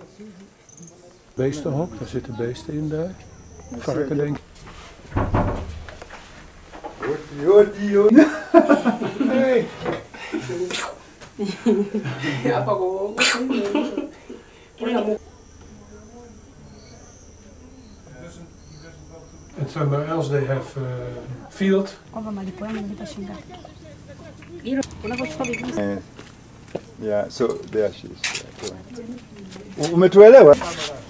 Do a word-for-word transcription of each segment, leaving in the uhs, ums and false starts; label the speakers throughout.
Speaker 1: Beestenhok, daar zitten beesten in daar. Varken denk ik. Hey. And somewhere else they have uh, field.
Speaker 2: Yeah, so there she is. Umetuelewa?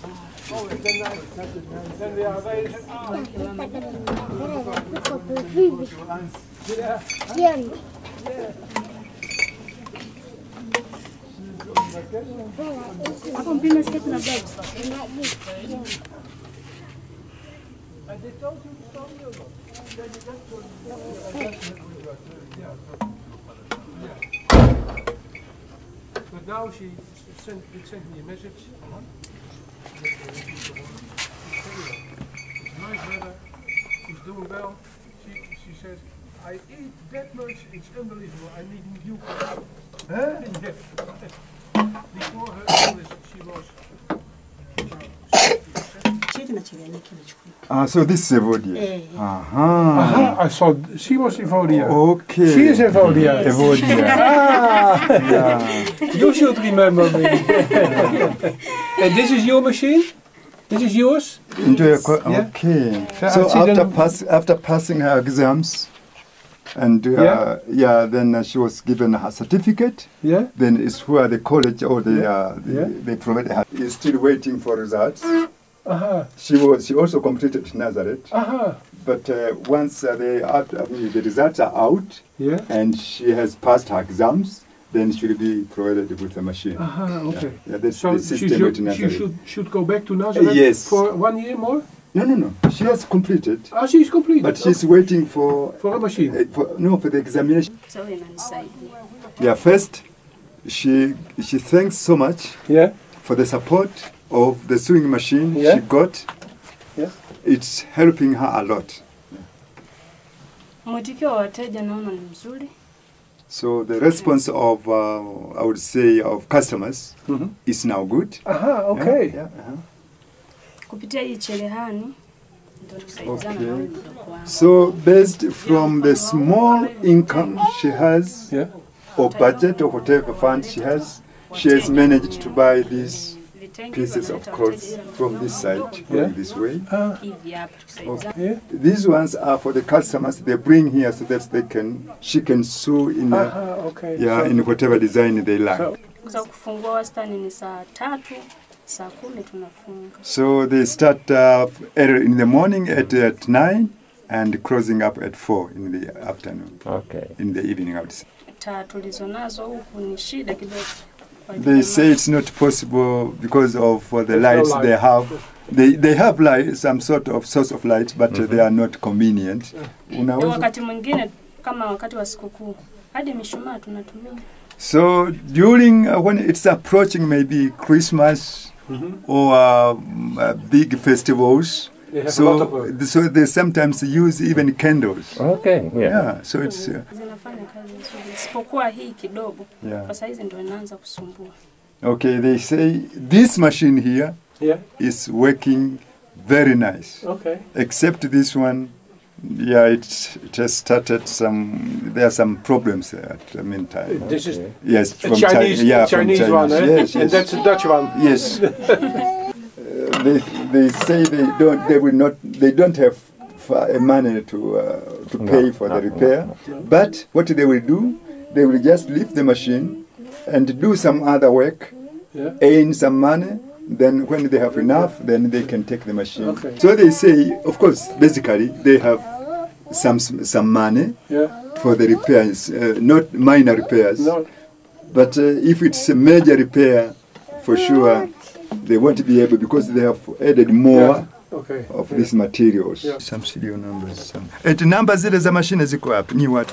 Speaker 1: But now she sent, sent me a message. Nice weather, she's doing well. She, she says, I eat that much, it's unbelievable. I need new clothes. Huh? Yeah. Before her illness, she was.
Speaker 2: Ah, so this is Evodia. Aha.
Speaker 1: Aha, I saw she was Evodia.
Speaker 2: Okay.
Speaker 1: She is Evodia.
Speaker 2: Evodia.
Speaker 1: Ah,
Speaker 2: Yeah.
Speaker 1: you should remember me. And this is your machine? This is yours?
Speaker 2: Enjoy your co-
Speaker 1: Yeah.
Speaker 2: Okay.
Speaker 1: So
Speaker 2: So
Speaker 1: I see
Speaker 2: after
Speaker 1: them-
Speaker 2: pass after passing her exams, and uh,
Speaker 1: Yeah.
Speaker 2: yeah, then uh, she was given her certificate.
Speaker 1: Yeah?
Speaker 2: Then it's where the college or the,
Speaker 1: Yeah.
Speaker 2: uh, the
Speaker 1: Yeah.
Speaker 2: they provide her is still waiting for results.
Speaker 1: Aha,
Speaker 2: She was she also completed Nazareth,
Speaker 1: aha.
Speaker 2: but uh, once uh, the out, I mean, the results are out
Speaker 1: Yeah?
Speaker 2: and she has passed her exams, then she will be provided with a machine.
Speaker 1: Aha, okay.
Speaker 2: Yeah, that's
Speaker 1: So
Speaker 2: the
Speaker 1: she
Speaker 2: system
Speaker 1: should,
Speaker 2: with
Speaker 1: she
Speaker 2: Nazareth.
Speaker 1: should, should go back to Nazareth
Speaker 2: Yes.
Speaker 1: for one year more?
Speaker 2: No, no, no. She has completed,
Speaker 1: Ah, she's completed.
Speaker 2: but she's waiting for,
Speaker 1: For a machine.
Speaker 2: uh, for no for the examination.
Speaker 3: So inanisaidia.
Speaker 2: Yeah, first she she thanks so much
Speaker 1: Yeah?
Speaker 2: for the support of the sewing machine
Speaker 1: Yeah.
Speaker 2: she got.
Speaker 1: Yeah?
Speaker 2: It's helping her a lot.
Speaker 3: Mwitikio wa wateja naona ni mzuri.
Speaker 2: So the response of, uh, I would say, of customers
Speaker 1: Mhm.
Speaker 2: is now good.
Speaker 1: Aha, okay.
Speaker 2: Yeah, yeah, uh-huh.
Speaker 3: Kupitia hii cherehani ndio tusaidizana
Speaker 2: Okay.
Speaker 3: na wewe mdogo wangu.
Speaker 2: So based from the small income she has,
Speaker 1: Yeah?
Speaker 2: or budget, or whatever fund she has, she has managed to buy these pieces of clothes from this side, going
Speaker 1: Yeah.
Speaker 2: this way.
Speaker 1: Ah,
Speaker 3: Hivi hapa tusaidizana.
Speaker 1: yeah?
Speaker 2: These ones are for the customers. They bring here so that they can, she can sew in, a,
Speaker 1: Aha, okay.
Speaker 2: yeah,
Speaker 1: So-
Speaker 2: in whatever design they like.
Speaker 1: So,
Speaker 3: Kwa kufungua wastani ni saa tatu, saa kumi tunafunga.
Speaker 2: So they start uh, early in the morning at, at nine and closing up at four in the afternoon.
Speaker 4: Okay.
Speaker 2: In the evening, I would say.
Speaker 3: Taa tulizonazo huku ni shida kidogo. Kwa
Speaker 2: They
Speaker 3: jamaa.
Speaker 2: say it's not possible because of uh, the
Speaker 1: There's no
Speaker 2: lights
Speaker 1: light.
Speaker 2: they have. They they have light, some sort of source of light, but uh, they are not convenient.
Speaker 3: Na
Speaker 2: Unaweza-
Speaker 3: wakati mwingine kama wakati wa sikukuu hadi mishumaa tunatumia.
Speaker 2: So during uh, when it's approaching maybe Christmas
Speaker 1: mhm.
Speaker 2: or um, uh, big festivals,
Speaker 1: They have a lot of
Speaker 2: so
Speaker 1: work.
Speaker 2: so they sometimes use even candles.
Speaker 4: Okay. Yeah.
Speaker 2: Yeah, so it's uh,
Speaker 3: Zinafanya kazi nzuri. Isipokuwa hii kidogo.
Speaker 2: yeah.
Speaker 3: Kwa saizi ndio inaanza kusumbua.
Speaker 2: Okay, they say this machine here
Speaker 1: Yeah?
Speaker 2: is working very nice.
Speaker 1: Okay.
Speaker 2: Except this one, yeah, it's, it has started some. There are some problems at the meantime.
Speaker 1: This is
Speaker 2: Yes,
Speaker 1: a
Speaker 2: from
Speaker 1: Chinese,
Speaker 2: Chi- yeah,
Speaker 1: a
Speaker 2: from
Speaker 1: Chinese one, eh?
Speaker 2: Yes,
Speaker 1: And
Speaker 2: yes.
Speaker 1: that's a Dutch one.
Speaker 2: Yes. uh, they they say they don't. They will not. They don't have fa- uh, money to uh, to
Speaker 4: No,
Speaker 2: pay for
Speaker 4: no,
Speaker 2: the repair.
Speaker 1: no.
Speaker 2: But what they will do, they will just leave the machine and do some other work,
Speaker 1: Yeah?
Speaker 2: earn some money. Then when they have enough, then they can take the machine.
Speaker 1: Okay.
Speaker 2: So they say, of course, basically they have some some money
Speaker 1: Yeah?
Speaker 2: for the repairs, uh, not minor repairs.
Speaker 1: No.
Speaker 2: But uh, if it's a major repair, for sure, they won't be able because they have added more
Speaker 1: Yeah. Okay.
Speaker 2: of these materials.
Speaker 1: Yeah.
Speaker 2: Some serial numbers. Some. And numbers zile za machine ziko wapi? Ni what?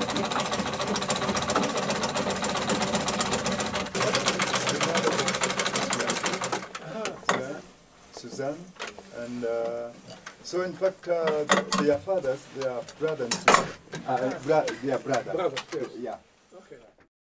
Speaker 2: Suzanne and uh, so in fact uh, their fathers, their brothers, uh, bra- their brother.
Speaker 1: Brothers, yes.
Speaker 2: Yeah.